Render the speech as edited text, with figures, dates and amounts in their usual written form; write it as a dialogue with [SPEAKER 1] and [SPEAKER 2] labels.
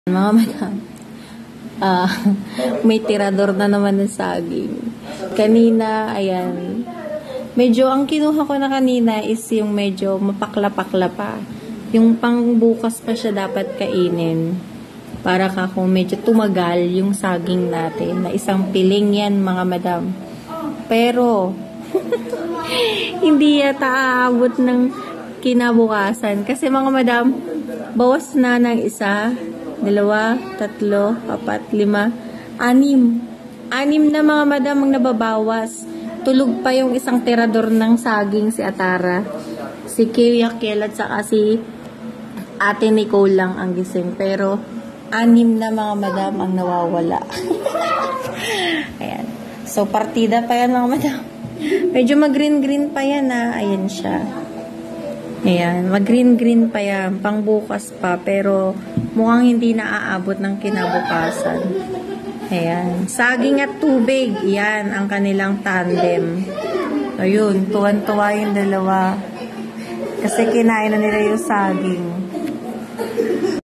[SPEAKER 1] Mga madam, ah, may tirador na naman ng saging. Kanina, ayan, medyo ang kinuha ko na kanina is yung medyo mapakla-pakla pa. Yung pangbukas pa siya dapat kainin. Para ka kung medyo tumagal yung saging natin. Na isang piling yan, mga madam. Pero, hindi yata aabot ng kinabukasan. Kasi mga madam, bawas na ng isa, 2, 3, 4, 5, 6. 6 na mga madam ang nababawas. Tulog pa yung isang tirador ng saging si Atara. Si Kuya Kel at saka si Ate Nicole lang ang gising. Pero 6 na mga madam ang nawawala. Ayan. So partida pa yan mga madam. Medyo mag-green-green pa yan ha. Ayan siya. Ayan. Mag-green-green pa yan. Pangbukas pa. Pero mukhang hindi na aabot ng kinabukasan. Ayan. Saging at tubig. Yan ang kanilang tandem. Ayun. Tuwan-tuwa yung dalawa. Kasi kinain na nila yung saging.